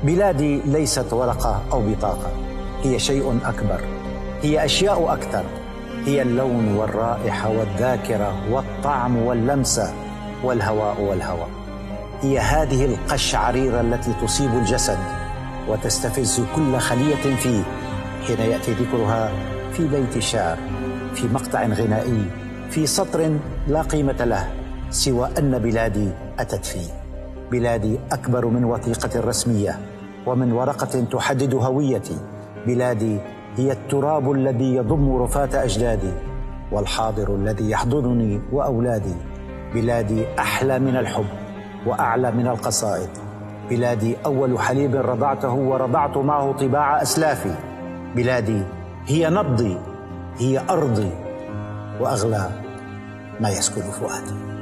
بلادي ليست ورقة أو بطاقة، هي شيء أكبر، هي أشياء أكثر، هي اللون والرائحة والذاكرة والطعم واللمسة والهواء والهوى. هي هذه القشعريرة التي تصيب الجسد وتستفز كل خلية فيه حين يأتي ذكرها في بيت شعر، في مقطع غنائي، في سطر لا قيمة له سوى أن بلادي أتت فيه. بلادي أكبر من وثيقة رسمية ومن ورقة تحدد هويتي. بلادي هي التراب الذي يضم رفاة أجدادي والحاضر الذي يحضنني وأولادي. بلادي أحلى من الحب وأعلى من القصائد. بلادي أول حليب رضعته ورضعت معه طباع أسلافي. بلادي هي نبضي، هي أرضي، وأغلى ما يسكن فؤادي.